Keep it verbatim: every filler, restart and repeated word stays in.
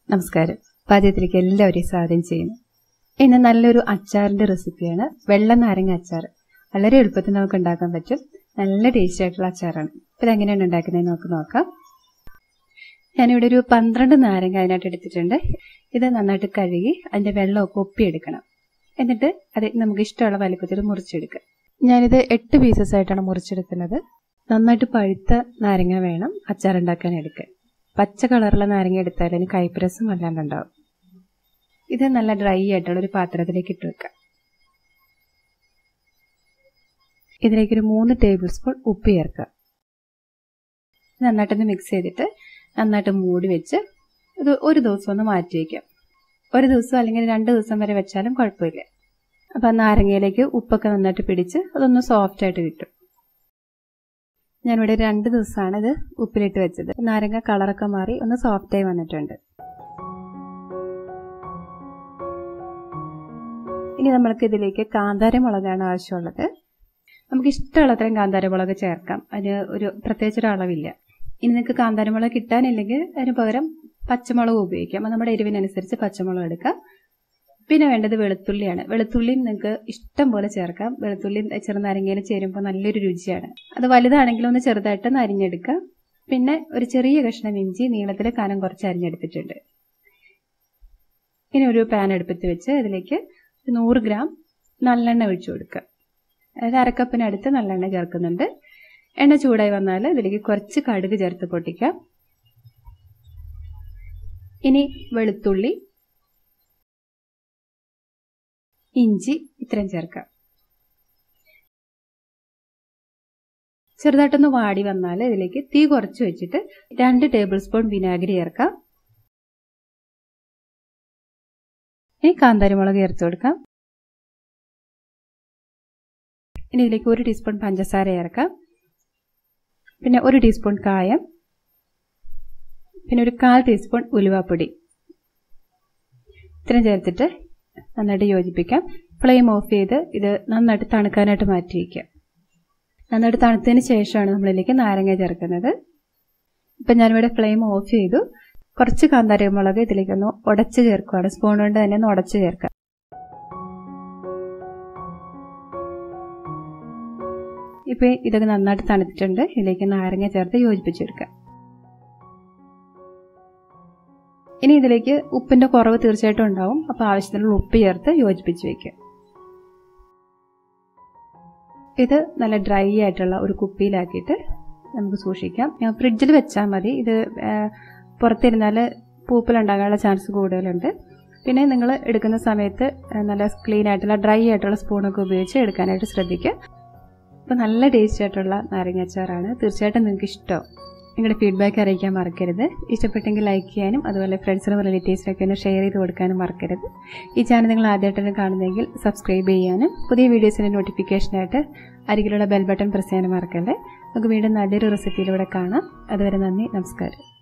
നമസ്കാരം. പാചകത്തിലേക്ക് എല്ലാവരെയും സ്വാഗതം ചെയ്യുന്നു. ഇന്ന് നല്ലൊരു അച്ചാറിന്റെ റെസിപ്പിയാണ് വെള്ള നാരങ്ങ അച്ചാർ. വളരെ എളുപ്പത്തിൽ നമുക്ക് ഉണ്ടാക്കാൻ പറ്റും. നല്ല ടേസ്റ്റി ആയിട്ടുള്ള അച്ചാറാണ്. അപ്പോൾ ഇതെങ്ങനെയാണ് ഉണ്ടാക്കുന്നത് നമുക്ക് നോക്കാം. ഞാനിവിടെ ഒരു പന്ത്രണ്ട് നാരങ്ങ അതിനായിട്ട് എടുത്തിട്ടുണ്ട്. ഇത് നന്നായിട്ട് കഴുകി അതിന്റെ വെള്ളമൊക്കെ ഒപ്പിയെടുക്കണം. എന്നിട്ട് അത് നമുക്ക് ഇഷ്ടമുള്ള വലിപ്പത്തിൽ മുറിച്ചെടുക്കുക. ഞാനിത് എട്ട് പീസസ് ആയിട്ടാണ് മുറിച്ചെടുക്കുന്നത്. നന്നായിട്ട് പഴുത്ത നാരങ്ങ വേണം അച്ചാർ ഉണ്ടാക്കാൻ എടുക്കാൻ. പച്ച കളറുള്ള നാരങ്ങ എടുത്താൽ അതിന് കയ്പരസം അല്ലാണ്ടുണ്ടാവും. ഇത് നല്ല ഡ്രൈ ആയിട്ടുള്ള ഒരു പാത്രത്തിലേക്ക് ഇട്ട് വെക്കാം. ഇതിലേക്കൊരു മൂന്ന് ടേബിൾ സ്പൂൺ ഉപ്പ് ചേർക്കുക. നന്നായിട്ടൊന്ന് മിക്സ് ചെയ്തിട്ട് നന്നായിട്ട് മൂടി വെച്ച് ഇത് ഒരു ദിവസം ഒന്ന് മാറ്റി വയ്ക്കാം. ഒരു ദിവസം അല്ലെങ്കിൽ രണ്ട് ദിവസം വരെ വെച്ചാലും കുഴപ്പമില്ല. അപ്പം ആ നാരങ്ങയിലേക്ക് ഉപ്പൊക്കെ നന്നായിട്ട് പിടിച്ച് അതൊന്ന് സോഫ്റ്റ് ആയിട്ട് കിട്ടും. ഞാനിവിടെ രണ്ട് ദിവസമാണ് ഇത് ഉപ്പിലിട്ട് വെച്ചത്. നാരങ്ങ കളറൊക്കെ മാറി ഒന്ന് സോഫ്റ്റായി വന്നിട്ടുണ്ട്. ഇനി നമ്മൾക്ക് ഇതിലേക്ക് കാന്താരമുളകാണ് ആവശ്യമുള്ളത്. നമുക്ക് ഇഷ്ടമുള്ളത്രയും കാന്താരമുളക് ചേർക്കാം. അതിന് ഒരു പ്രത്യേകിച്ച് ഒരു അളവില്ല. ഇനി നിങ്ങൾക്ക് കാന്താരമുളക് കിട്ടാനില്ലെങ്കിൽ അതിന് പകരം പച്ചമുളക് ഉപയോഗിക്കാം. അത് നമ്മുടെ എരിവിനനുസരിച്ച് പച്ചമുളക് എടുക്കാം. പിന്നെ വേണ്ടത് വെളുത്തുള്ളിയാണ്. വെളുത്തുള്ളിയും നിങ്ങൾക്ക് ഇഷ്ടം പോലെ ചേർക്കാം. വെളുത്തുള്ളി ചെറുനാരങ്ങയിൽ ചേരുമ്പോൾ നല്ലൊരു രുചിയാണ്. അത് വലുതാണെങ്കിലും ഒന്ന് ചെറുതായിട്ട് അരിഞ്ഞെടുക്കാം. പിന്നെ ഒരു ചെറിയ കഷ്ണം ഇഞ്ചി നീളത്തിൽ കനം കുറച്ച് അരിഞ്ഞെടുത്തിട്ടുണ്ട്. ഇനി ഒരു പാൻ അടുപ്പത്ത് വെച്ച് അതിലേക്ക് നൂറ് ഗ്രാം നല്ലെണ്ണ ഒഴിച്ചു കൊടുക്കുക. അതായത് അരക്കപ്പിനടുത്ത് നല്ലെണ്ണ ചേർക്കുന്നുണ്ട്. എണ്ണ ചൂടായി വന്നാൽ ഇതിലേക്ക് കുറച്ച് കടുക് ചേർത്ത് പൊട്ടിക്കാം. ഇനി വെളുത്തുള്ളി, ഇഞ്ചി ഇത്രയും ചേർക്കാം. ചെറുതായിട്ടൊന്ന് വാടി വന്നാൽ ഇതിലേക്ക് തീ കുറച്ച് വെച്ചിട്ട് രണ്ട് ടേബിൾ സ്പൂൺ വിനാഗിരി ചേർക്കാം. ഇനി കാന്താരിമുളക് ചേർത്ത് കൊടുക്കാം. ഇനി ഇതിലേക്ക് ഒരു ടീസ്പൂൺ പഞ്ചസാര ചേർക്കാം. പിന്നെ ഒരു ടീസ്പൂൺ കായം, പിന്നെ ഒരു കാൽ ടീസ്പൂൺ ഉലുവാപ്പൊടി ഇത്രയും ചേർത്തിട്ട് നന്നായിട്ട് യോജിപ്പിക്കാം. ഫ്ലെയിം ഓഫ് ചെയ്ത് ഇത് നന്നായിട്ട് തണുക്കാനായിട്ട് മാറ്റി വയ്ക്കാം. നന്നായിട്ട് തണുത്തതിന് ശേഷമാണ് നമ്മളിലേക്ക് നാരങ്ങ ചേർക്കുന്നത്. ഇപ്പം ഞാനിവിടെ ഫ്ലെയിം ഓഫ് ചെയ്തു. കുറച്ച് കാന്താരിമുളക് ഇതിലേക്കൊന്ന് ഉടച്ച് ചേർക്കുകയാണ്. സ്പൂൺ കൊണ്ട് തന്നെ ഒന്ന് ഉടച്ച് ചേർക്കാം. ഇപ്പം ഇതൊക്കെ നന്നായിട്ട് തണുത്തിട്ടുണ്ട്. ഇതിലേക്ക് നാരങ്ങ ചേർത്ത് യോജിപ്പിച്ചെടുക്കാം. ഇനി ഇതിലേക്ക് ഉപ്പിന്റെ കുറവ് തീർച്ചയായിട്ടും ഉണ്ടാവും. അപ്പോൾ ആവശ്യത്തിനുള്ള ഉപ്പ് ചേർത്ത് യോജിപ്പിച്ച് വയ്ക്കുക. ഇത് നല്ല ഡ്രൈ ആയിട്ടുള്ള ഒരു കുപ്പിയിലാക്കിയിട്ട് നമുക്ക് സൂക്ഷിക്കാം. ഫ്രിഡ്ജിൽ വെച്ചാൽ മതി. ഇത് പുറത്തിരുന്നാൽ പൂപ്പലുണ്ടാകാനുള്ള ചാൻസ് കൂടുതലുണ്ട്. പിന്നെ നിങ്ങൾ എടുക്കുന്ന സമയത്ത് നല്ല ക്ലീൻ ആയിട്ടുള്ള ഡ്രൈ ആയിട്ടുള്ള സ്പൂണൊക്കെ ഉപയോഗിച്ച് എടുക്കാനായിട്ട് ശ്രദ്ധിക്കുക. അപ്പോൾ നല്ല ടേസ്റ്റ് ആയിട്ടുള്ള നാരങ്ങ അച്ചാറാണ്. തീർച്ചയായിട്ടും നിങ്ങൾക്ക് ഇഷ്ടമാവും. നിങ്ങളുടെ ഫീഡ്ബാക്ക് അറിയിക്കാൻ മറക്കരുത്. ഇഷ്ടപ്പെട്ടെങ്കിൽ ലൈക്ക് ചെയ്യാനും അതുപോലെ ഫ്രണ്ട്സിനും റിലേറ്റീവ്സിനൊക്കെ ഒന്ന് ഷെയർ ചെയ്ത് കൊടുക്കാനും മറക്കരുത്. ഈ ചാനൽ നിങ്ങൾ ആദ്യമായിട്ടാണ് കാണുന്നതെങ്കിൽ സബ്സ്ക്രൈബ് ചെയ്യാനും പുതിയ വീഡിയോസിൻ്റെ നോട്ടിഫിക്കേഷനായിട്ട് അരികിലുള്ള ബെൽ ബട്ടൺ പ്രസ് ചെയ്യാനും മറക്കല്ലേ. നമുക്ക് വീണ്ടും നല്ലൊരു റെസിപ്പിയിലൂടെ കാണാം. അതുവരെ നന്ദി, നമസ്കാരം.